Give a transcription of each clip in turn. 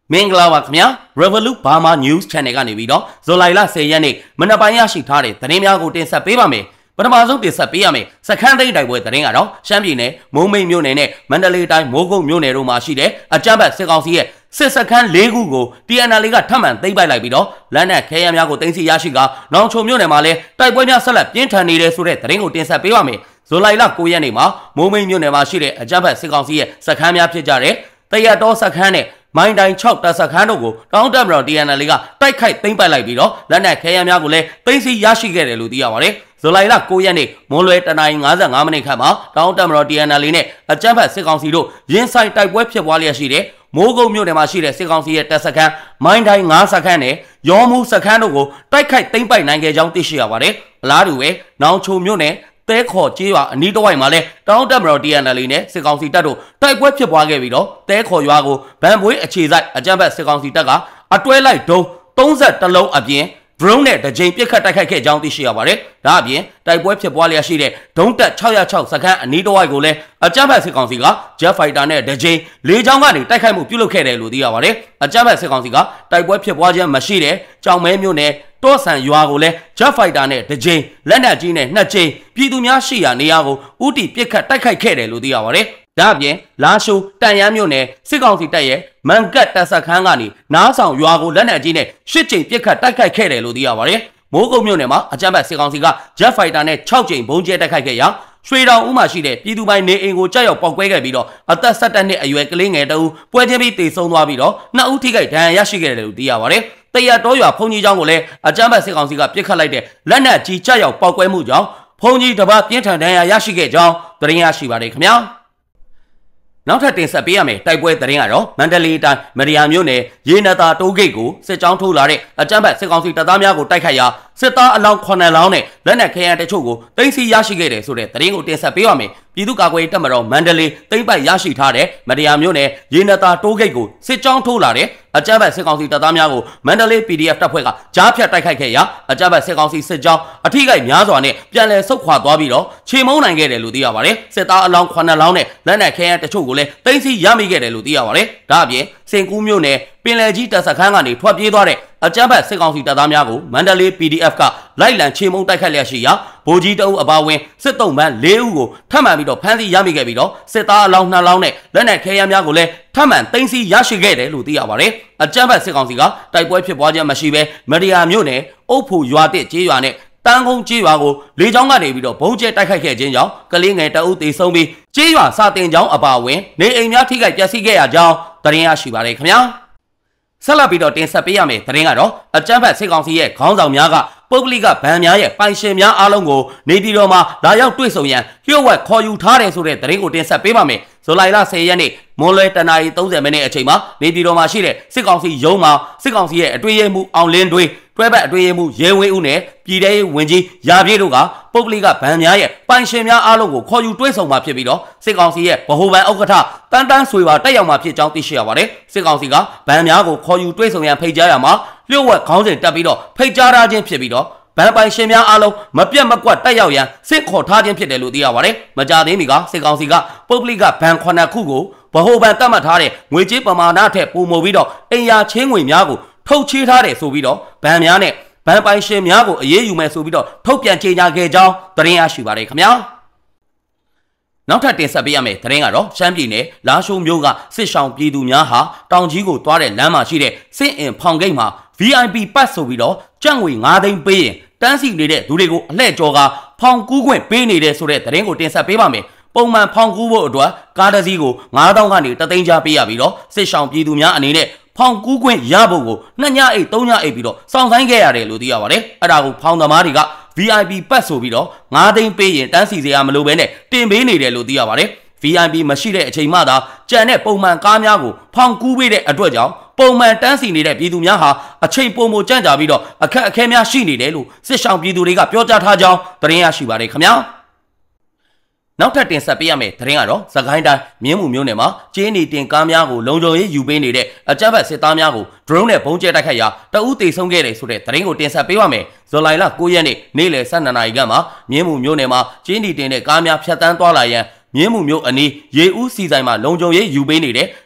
မင်္ဂလာပါခင်ဗျာ Revolut Burma News Channel ကနေပြီးတော့ဇူလိုင်လ10ရက်နေ့မနက်ပိုင်းရရှိထားတဲ့သတင်းများကိုတင်ဆက်ပေးပါမယ်ပထမဆုံးတင်ဆက်ပေးရမယ်စခန်းသိမ်းတိုက်ပွဲသတင်းကတော့ရှမ်းပြည်နယ်မုံမိတ်မြို့နယ်နဲ့မန္တလေးတိုင်းမိုးကုတ်မြို့နယ်တို့မှာရှိတဲ့အကြမ်းဖက်စစ်ကောင်စီရဲ့စစ်စခန်း၄ခုကို TNL ကထပ်မံသိမ်းပိုက်လိုက်ပြီးတော့လက်နက်ခဲယမ်းများကိုသိမ်းဆည်းရရှိကနောင်ချုံမြို့နယ်မှာလည်းတိုက်ပွဲများဆက်လက်ပြင်းထန်နေတယ်ဆိုတဲ့သတင်းကိုတင်ဆက်ပေးပါမယ်ဇူလိုင်လ9ရက်နေ့မှာမုံမိတ်မြို့နယ်မှာရှိတဲ့အကြမ်းဖက်စစ်ကောင်စီရဲ့စခန်းများဖြစ်ကြတဲ့တရတော်စခန်းနဲ့မိုင်းတိုင်း6တပ်စခန်းတို့ကိုတောင်းတမတော် TNL ကတိုက်ခိုက်သိမ်းပိုက်လိုက်ပြီးတော့လက်နက်ခဲယမ်းများကိုလည်းသိမ်းဆည်းရရှိခဲ့တယ်လို့သိရပါတယ်ဇူလိုင်လ9ရက်နေ့မွန်လွယ်တနိုင်55မိနစ်ခန့်မှာတောင်းတမတော် TNL နဲ့အကြမ်းဖက်စစ်ကောင်စီတို့ရင်ဆိုင်တိုက်ပွဲဖြစ်ပွားလျက်ရှိတဲ့မိုးကုတ်မြို့နယ်မှာရှိတဲ့စစ်ကောင်စီရဲ့တပ်စခန်းမိုင်းတိုင်း9စခန်းနဲ့ရောမှုစခန်းတို့ကိုတိုက်ခိုက်သိမ်းပိုက်နိုင်ခဲ့ကြောင်းသိရှိရပါတယ်အလားတူပဲနောင်ချုံမြို့နယ်တဲခေါ်ကျေးရွာအနီးတစ်ဝိုက်မှာလဲတောင်းတမတော် TNL နဲ့စစ်ကောင်စီတပ်တို့တိုက်ပွဲဖြစ်ပွားခဲ့ပြီးတော့တဲခေါ်ရွာကိုဗန်ပွေးအခြေစိုက်အကြမ်းဖက်စစ်ကောင်စီတပ်ကအတွဲလိုက်ဒုံ30လုံးအပြင် drone နဲ့တကြိမ်ပစ်ခတ်တိုက်ခိုက်ခဲ့ကြောင်းသိရှိရပါတယ်။ဒါအပြင်တိုက်ပွဲဖြစ်ပွားလျက်ရှိတဲ့ဒုံတက်606စခန်းအနီးတစ်ဝိုက်ကိုလည်းအကြမ်းဖက်စစ်ကောင်စီက Jet Fighter နဲ့တကြိမ်လေကြောင်းကနေတိုက်ခိုက်မှုပြုလုပ်ခဲ့တယ်လို့သိရပါတယ်။အကြမ်းဖက်စစ်ကောင်စီကတိုက်ပွဲဖြစ်ပွားခြင်းမရှိတဲ့ကြောင်မဲမြို့နယ်တောဆန်ရွာကိုလည်း Jet Fighter နဲ့တကြိမ်လက်နက်ကြီးနဲ့2ကြိမ်ပြည်သူများရှိရာနေရာကိုဥတီပစ်ခတ်တိုက်ခိုက်ခဲ့တယ်လို့သိရပါတယ်။ဒါအပြင်လာရှိုးတန်ရမ်းမြို့နယ်စစ်ကောင်စီတပ်ရဲ့မန်ကတ်တပ်စခန်းကနေနားဆောင်ရွာကိုလက်နက်ကြီးနဲ့8ကြိမ်ပစ်ခတ်တိုက်ခိုက်ခဲ့တယ်လို့သိရပါတယ်။မိုးကုတ်မြို့နယ်မှာအကြမ်းဖက်စစ်ကောင်စီက Jet Fighter နဲ့6ကြိမ်ဘုံကျဲတိုက်ခိုက်ခဲ့ရာရွှေတောင်ဦးမှာရှိတဲ့ပြည်သူပိုင်နေအိမ်ကိုကြောက်ရောက်ပောက်ကွဲခဲ့ပြီးတော့အသက်17နှစ်အရွယ်ကလေးငယ်တဦးပွဲချင်းပြီးတေဆုံးသွားပြီးတော့2ဦးထိခိုက်ဒဏ်ရာရရှိခဲ့တယ်လို့သိရပါတယ်။တရတော်ရွာဖုန်ကြီးကျောင်းကိုလည်းအကြမ်းဖက်စစ်ကောင်စီကပစ်ခတ်လိုက်တဲ့လက်နက်ကြီးကြောက်ရောက်ပောက်ကွဲမှုကြောင့်ဖုန်ကြီးတစ်ပါးပြင်းထန်ဒဏ်ရာရရှိခဲ့ကြောင်းသတင်းရရှိပါတယ်ခင်ဗျာ။နောက်ထပ်တင်ဆက်ပေးရမယ်တိုက်ပွဲသတင်းကတော့မန္တလေးတိုင်းမရယာမြို့နယ်ရေနတာတိုးဂိတ်ကိုစစ်ကြောင်းထိုးလာတဲ့အကြမ်းဖက်စစ်ကောင်စီတပ်သားများကိုတိုက်ခိုက်ရာစစ်သားအလောင်း9လောင်းနဲ့လက်နက်ခဲယမ်းတချို့ကိုတင်စီရရှိခဲ့တယ်ဆိုတဲ့သတင်းကိုတင်ဆက်ပေးပါမယ်ပြည်သူ့ကာကွယ်ရေးတပ်မတော်မန္တလေးသိမ်းပိုက်ရရှိထားတဲ့မရယာမြို့နယ်ရေနတာတိုးဂိတ်ကိုစစ်ကြောင်းထိုးလာတဲ့အကြမ်းဖက်စစ်ကောင်စီတပ်သားများကိုမန္တလေး PDF တပ်ဖွဲ့ကကြားဖြတ်တိုက်ခိုက်ခဲ့ရာအကြမ်းဖက်စစ်ကောင်စီစစ်ကြောင်းအထိခိုက်များစွာနဲ့ပြန်လည်ဆုတ်ခွာသွားပြီးတော့ခြေမုံနိုင်ခဲ့တယ်လို့သိရပါတယ်စစ်သားအလောင်း9လောင်းနဲ့လက်နက်ခဲယမ်းတချို့ကိုလည်းသိမ်းဆည်းရမိခဲ့တယ်လို့သိရပါတယ်ဒါအပြင်စင်ကူးမြို့နယ်ပင်လယ်ကြီးတပ်စခန်းကနေထွက်ပြေးသွားတဲ့အကြမ်းဖက်စစ်ကောင်စီတပ်သားများကိုမန္တလေး PDF ကလိုက်လံချေမှုန်းတိုက်ခတ်လျက်ရှိရာဗိုလ်ကြီးတအုပ်အပါဝင်စစ်တုံးပန်း4ဦးကိုထပ်မံပြီးတော့ဖမ်းဆီးရမိခဲ့ပြီးတော့စစ်သားအလောင်း2လောင်းနဲ့လက်နက်ခဲယမ်းများကိုလည်းထပ်မံသိမ်းဆည်းရရှိခဲ့တယ်လို့သိရပါတယ်။အကြမ်းဖက်စစ်ကောင်စီကတိုက်ပွဲဖြစ်ပွားခြင်းမရှိဘဲမရယာမြို့နယ်အုပ်ဖို့ရွာတစ်ကျေးရွာနဲ့တန်းကုန်းကျေးရွာကိုလေကြောင်းကနေပြီးတော့ဘုံကျဲတိုက်ခိုက်ခဲ့ခြင်းကြောင့်ကလေးငယ်တအုပ်သေဆုံးပြီးကျေးရွာစာတင်ကျောင်းအပါဝင်နေအိမ်များထိခိုက်ပျက်စီးခဲ့ရကြောင်းသတင်းရရှိပါတယ်ခင်ဗျာ။ဆက်လက်ပြီးတော့တင်ဆက်ပေးရမယ်သတင်းကတော့အကြမ်းဖက်စစ်ကောင်စီရဲ့ခေါင်းဆောင်များကပုဂ္ဂလိကဗန်များရဲ့ပိုင်ရှင်များအားလုံးကိုနေပြည်တော်မှာလာရောက်တွေ့ဆုံရန်လျှို့ဝှက်ခေါ်ယူထားတယ်ဆိုတဲ့သတင်းကိုတင်ဆက်ပေးပါမယ်ဇူလိုင်လ10ရက်နေ့မွန်လွယ်တနာရီ30မိနစ်အချိန်မှာနေပြည်တော်မှာရှိတဲ့စစ်ကောင်စီရုံးမှာစစ်ကောင်စီရဲ့အတွင်းရေးမှူးအောင်လင်းတွေတွဲဘက်အတွင်းရေးမှူးရဲဝင်းဦးနဲ့ပြည်ထောင်ရေးဝန်ကြီးရာပြည့်တို့ကပုဂ္ဂလိကဗန်များရဲ့ပိုင်ရှင်များအားလုံးကိုခေါ်ယူတွေ့ဆုံမှာဖြစ်ပြီးတော့စစ်ကောင်စီရဲ့ဗဟိုဘဏ်ဥက္ကဋ္ဌတန်းတန်းဆွေပါတက်ရောက်မှာဖြစ်ကြောင်းသိရှိရပါတယ်စစ်ကောင်စီကဗန်များကိုခေါ်ယူတွေ့ဆုံရန်ဖိတ်ကြားရမှာလျှို့ဝှက်ခေါင်းစဉ်တက်ပြီးတော့ဖိတ်ကြားထားခြင်းဖြစ်ပြီးတော့ဗန်ပိုင်ရှင်များအားလုံးမပြတ်မကွက်တက်ရောက်ရန်စစ်ခေါ်ထားခြင်းဖြစ်တယ်လို့သိရပါတယ်။မကြသေးမီကစစ်ကောင်စီကပုဂ္ဂလိကဗန်9ခုကိုဗဟိုဘဏ်တတ်မှတ်ထားတဲ့ငွေကြေးပမာဏထက်ပိုမိုပြီးတော့အိမ်ယာချင်းငွေများကိုထုတ်ချေးထားတယ်ဆိုပြီးတော့ဗန်များနဲ့ဗန်ပိုင်ရှင်များကိုအရေးယူမယ်ဆိုပြီးတော့ထုတ်ပြန်ကြေညာခဲ့ကြောင်းသတင်းရရှိပါတယ်ခင်ဗျာ။နောက်ထပ်တင်ဆက်ပေးရမယ့်သတင်းကတော့ရှမ်းပြည်နယ်လာရှိုးမြို့ကစစ်ဆောင်ပြည်သူများဟာတောင်ကြီးကိုသွားတဲ့လမ်းမှာရှိတဲ့စစ်အင်ဖောင်ဂိတ်မှာ VIP ပတ်ဆိုပြီးတော့ကျပ်ငွေ9သိန်းပေးရင်တန်းစီနေတဲ့သူတွေကိုအလှည့်ကြော်ကဖောင်ကူးခွင့်ပေးနေတဲ့ဆိုတဲ့သတင်းကိုတင်ဆက်ပေးပါမယ်။ပုံမှန်ဖောင်ကူးဖို့အတွက်ကားတစ်စီးကို9000ကနေ3သိန်းကြားပေးရပြီးတော့စစ်ဆောင်ပြည်သူများအနေနဲ့ဖောင်ကူးခွင့်ရဖို့ကို2ညအိတ်3ညအိတ်ပြီးတော့စောင့်ဆိုင်းခဲ့ရတယ်လို့သိရပါတယ်။အဲ့ဒါကိုဖောင်သမားတွေက VIP ပတ်ဆိုပြီးတော့9သိန်းပေးရင်တန်းစီစရာမလိုဘဲနဲ့တင်ပေးနေတယ်လို့သိရပါတယ်။ VIP မရှိတဲ့အချိန်မှသာကြံတဲ့ပုံမှန်ကားများကိုဖောင်ကူးပေးတဲ့အတွက်ကြောင့်ပုံမှန်တန်းစီနေတဲ့ပြည်သူများဟာအချိန်ပိုမိုကြန့်ကြာပြီးတော့အခက်အခဲများရှိနေတယ်လို့စစ်ဆောင်ပြည်သူတွေကပြောကြားထားကြောင်းသတင်းရရှိပါတယ်ခင်ဗျာ။နောက်ထပ်တင်ဆက်ပေးရမယ့်သတင်းကတော့စကိုင်းတိုင်းမြင်းမူမြို့နယ်မှာကျင်းနေတင်ကားများကိုလုံခြုံရေးယူပေးနေတဲ့အကြမ်းဖက်စစ်သားများကို drone နဲ့ဘုံကျဲတိုက်ခိုက်ရာတအုပ်သေဆုံးခဲ့တယ်ဆိုတဲ့သတင်းကိုတင်ဆက်ပေးပါမယ်။ဇူလိုင်လ9ရက်နေ့နေ့လယ်12နာရီခန့်မှာမြင်းမူမြို့နယ်မှာကျင်းနေတင်တဲ့ကားများဖြတ်တန်းသွားလာရန်မြင်းမူမြို့အနီးရေဦးစီဆိုင်မှာလုံခြုံရေးယူပေးနေတဲ့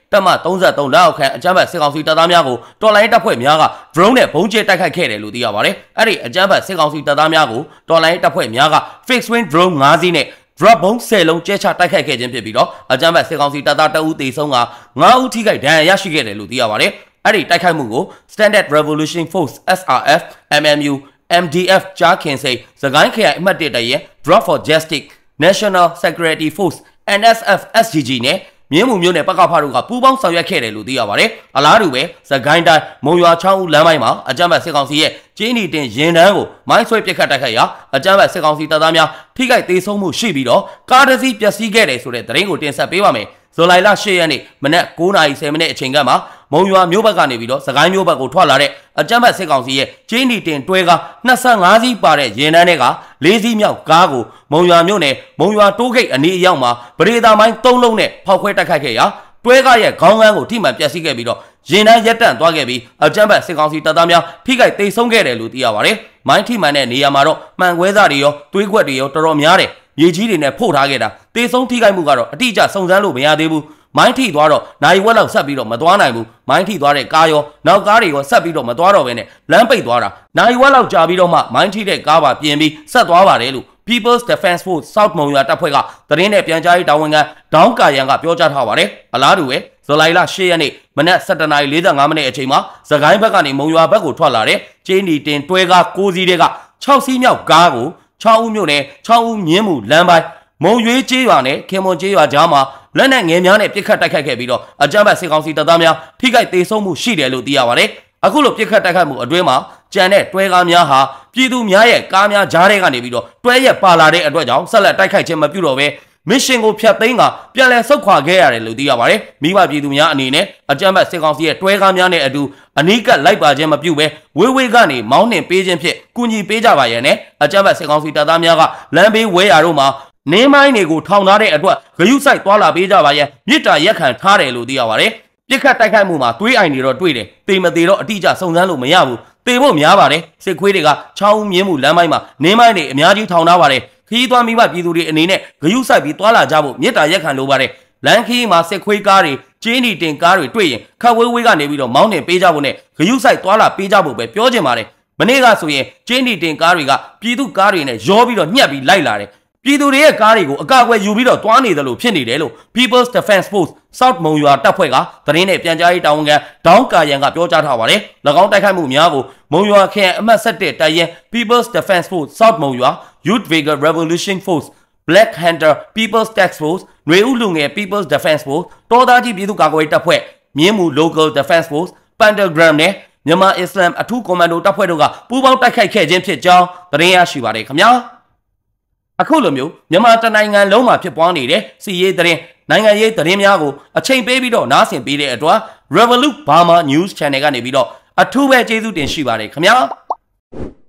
တပ်မ33လက်အောက်ခံအကြမ်းဖက်စစ်ကောင်စီတပ်သားများကိုတော်လိုင်းတပ်ဖွဲ့များက drone နဲ့ဘုံကျဲတိုက်ခိုက်ခဲ့တယ်လို့သိရပါတယ်အဲ့ဒီအကြမ်းဖက်စစ်ကောင်စီတပ်သားများကိုတော်လိုင်းတပ်ဖွဲ့များက fixed wing drone 5 စီးနဲ့ drop ဘုံ10လုံးကျဲချတိုက်ခိုက်ခဲ့ခြင်းဖြစ်ပြီးတော့အကြမ်းဖက်စစ်ကောင်စီတပ်သား2ဦးသေဆုံးက9ဦးထိခိုက်ဒဏ်ရာရရှိခဲ့တယ်လို့သိရပါတယ်အဲ့ဒီတိုက်ခိုက်မှုကို Standard Revolution Force SRF MMU MDF ကြားခင်စိတ်စကိုင်းခရိုင်အမှတ်1တရဲ Drop for Justice National Security Force NSF SGG နဲ့မြင်းမှုမျိုးနဲ့ပကဖတို့ကပူးပေါင်းဆောင်ရွက်ခဲ့တယ်လို့သိရပါတယ်အလားတူပဲစကိုင်းတိုင်းမုံရွာချောင်းဦးလမ်းပိုင်းမှာအကြမ်းဖက်စစ်ကောင်စီရဲ့ကျင်းနီတင်ရင်တန်းကိုမိုင်းဆွဲပစ်ခတ်တိုက်ခိုက်ရာအကြမ်းဖက်စစ်ကောင်စီတပ်သားများထိခိုက်ဒေဆုံးမှုရှိပြီးတော့ကားတစ်စီးပျက်စီးခဲ့တယ်ဆိုတဲ့သတင်းကိုတင်ဆက်ပေးပါမယ်ဇူလိုင်လ10ရက်နေ့မနက်9:10မိနစ်အချိန်ကမှမုံရွာမြို့ဘက်ကနေပြီးတော့စကိုင်းမြို့ဘက်ကိုထွက်လာတဲ့အကြမ်းဖက်စစ်ကောင်စီရဲ့ကျင်းနီတင်တွဲက25စီးပါတဲ့ရင်တန်းတွေက4စီးမြောက်ကားကိုမုံရွာမြို့နယ်မုံရွာတိုးဂိတ်အနီးအရောက်မှာပရိသာမိုင်း3လုံးနဲ့ဖောက်ခွဲတိုက်ခိုက်ခဲ့ရာတွဲကားရဲ့ခေါင်းကန်းကိုထိမှန်ပျက်စီးခဲ့ပြီးတော့ရင်တန်းရက်တန့်သွားခဲ့ပြီးအကြမ်းဖက်စစ်ကောင်စီတပ်သားများထိခိုက်ဒေဆုံးခဲ့တယ်လို့သိရပါတယ်မိုင်းထိမှန်တဲ့နေရာမှာတော့မှန်ခွဲစားတွေရောသွေးကွက်တွေရောတော်တော်များတယ်မြေကြီးတွေနဲ့ဖို့ထားခဲ့တာတေဆုံးထိခိုက်မှုကတော့အတိအကျစုံစမ်းလို့မရသေးဘူးမိုင်းထိသွားတော့နိုင်ဝက်လောက်ဆက်ပြီးတော့မသွားနိုင်ဘူးမိုင်းထိသွားတဲ့ကားရောနောက်ကားတွေရောဆက်ပြီးတော့မသွားတော့ဘဲနဲ့လမ်းပိတ်သွားတာနိုင်ဝက်လောက်ကြာပြီးတော့မှမိုင်းထိတဲ့ကားပါပြင်ပြီးဆက်သွားပါတယ်လို့ People's Defense Force South မုံရွာတပ်ဖွဲ့ကသတင်းနဲ့ပြန်ကြားရေးတာဝန်ခံဒေါင်းကာယန်ကပြောကြားထားပါတယ်အလားတူပဲဇူလိုင်လ10ရက်နေ့မနက်7:45မိနစ်အချိန်မှာစကိုင်းဘက်ကနေမုံရွာဘက်ကိုထွက်လာတဲ့ကျင်းနီတင်တွဲကား6စီးတွေက6စီးမြောက်ကားကို6ဦးမြို့နယ်6ဦးမြင်းမှုလမ်းပိုင်းမုံရွေးကျေးရွာနဲ့ခင်မွန်ကျေးရွာကြားမှာလက်နက်ငယ်များနဲ့ပစ်ခတ်တိုက်ခိုက်ခဲ့ပြီးတော့အကြမ်းဖက်စစ်ကောင်စီတပ်သားများထိခိုက်ဒေဆုံးမှုရှိတယ်လို့သိရပါတယ်အခုလိုပစ်ခတ်တိုက်ခိုက်မှုအတွင်းမှာကြံတဲ့တွဲကားများဟာပြည်သူများရဲ့ကားများကြားထဲကနေပြီးတော့တွဲရက်ပါလာတဲ့အတွက်ကြောင့်ဆက်လက်တိုက်ခိုက်ခြင်းမပြုတော့ဘဲမစ်ရှင်ကိုဖျက်သိမ်းကပြန်လည်ဆုတ်ခွာခဲ့ရတယ်လို့သိရပါတယ်မိဘပြည်သူများအနေနဲ့အကြမ်းဖက်စစ်ကောင်စီရဲ့တွဲကားများနဲ့အတူအနီးကပ်လိုက်ပါခြင်းမပြုဘဲဝေးဝေးကနေမောင်းနှင်ပေးခြင်းဖြင့်ကူညီပေးကြပါရန်နဲ့အကြမ်းဖက်စစ်ကောင်စီတပ်သားများကလမ်းဘေးဝဲရာတို့မှာနင်းမိုင်းတွေကိုထောင်ထားတဲ့အတွက်ဂယုစိုက်သွားလာပေးကြပါရန်မြစ်တာရက်ခံထားတယ်လို့သိရပါတယ်ပြစ်ခတ်တိုက်ခိုက်မှုမှာသွေးအိုင်တွေတော့တွေ့တယ်တေမသေးတော့အတိအကျစုံစမ်းလို့မရဘူးတေဖို့များပါတယ်စစ်ခွေးတွေကချောင်းမြင်းမှုလမ်းပိုင်းမှာနင်းမိုင်းတွေအများကြီးထောင်ထားပါတယ်ခီးသွားမိဘပြည်သူတွေအနေနဲ့ဂယုစိုက်ပြီးသွားလာကြဖို့မြစ်တာရက်ခံလိုပါတယ်လမ်းခီးမှာစစ်ခွေးကားတွေကျင်းနီတင်ကားတွေတွေ့ရင်ခတ်ဝေးဝေးကနေပြီးတော့မောင်းနှင်ပေးကြဖို့နဲ့ဂယုစိုက်သွားလာပေးကြဖို့ပဲပြောချင်ပါတယ်မနေ့ကဆိုရင်ကျင်းနီတင်ကားတွေကပြည်သူကားတွေနဲ့ရောပြီးတော့ညှက်ပြီးလိုက်လာတယ်ပြည်သူတွေရဲ့ကားတွေကိုအကာအကွယ်ယူပြီးတော့တွားနေတယ်လို့ဖြစ်နေတယ်လို့ People's Defense Force South မုံရွာတပ်ဖွဲ့ကသတင်းနဲ့ပြန်ကြားရေးတာဝန်ခံဒေါင်းကာယန်ကပြောကြားထားပါတယ်။၎င်းတိုက်ခိုက်မှုများကိုမုံရွာခရိုင်အမှတ်7တပ်ရင်း People's Defense Force South မုံရွာ Youth Vehicle Revolution Force Black Hunter People's Task Force နွေဦးလူငယ် People's Defense Force တောသားကြီးပြည်သူ့ကာကွယ်ရေးတပ်ဖွဲ့မြင်းမူ Local Defense Force Pentagram နဲ့မြန်မာအစ္စလမ်အထူးကွန်မန်ဒိုတပ်ဖွဲ့တို့ကပူးပေါင်းတိုက်ခိုက်ခဲ့ခြင်းဖြစ်ကြောင်းသတင်းရရှိပါတယ်ခင်ဗျာအခုလိုမျိုးမြန်မာတနိုင်ငံလုံးမှာဖြစ်ပွားနေတဲ့စီရေးသတင်းနိုင်ငံရေးသတင်းများကိုအချိန်ပေးပြီးတော့နားဆင်ပေးတဲ့အတွက် Revolut Burma News Channel ကနေပြီးတော့အထူးပဲကျေးဇူးတင်ရှိပါတယ်ခင်ဗျာ